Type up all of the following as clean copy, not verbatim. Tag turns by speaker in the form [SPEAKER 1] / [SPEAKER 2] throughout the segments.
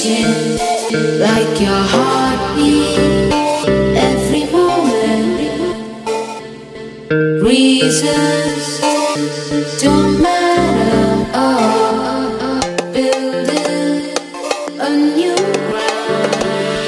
[SPEAKER 1] changing like your heartbeat every moment. Reasons don't matter. Oh, building a new ground.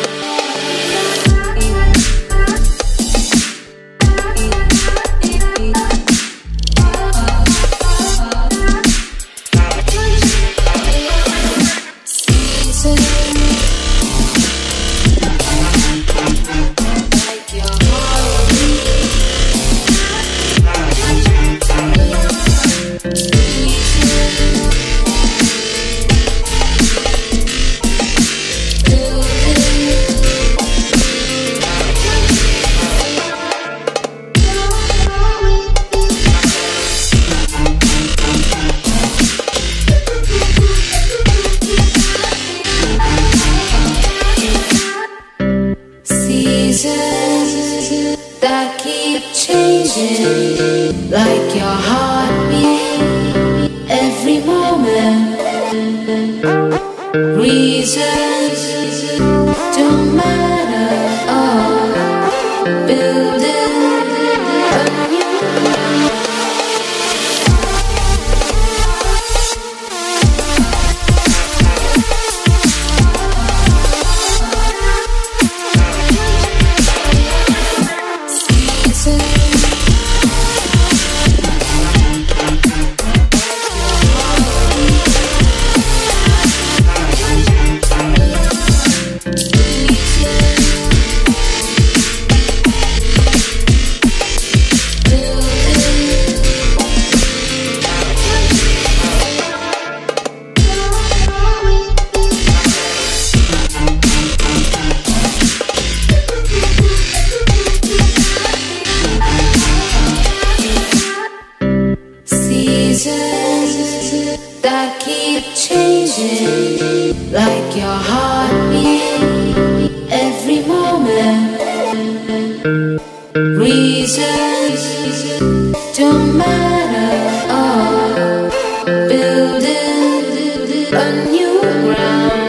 [SPEAKER 1] Seasons that keep changing like your heartbeat every moment. Reasons don't matter. Oh, building a new ground. Seasons that keep changing like your heartbeat every moment. Reasons don't matter. Oh, building a new ground.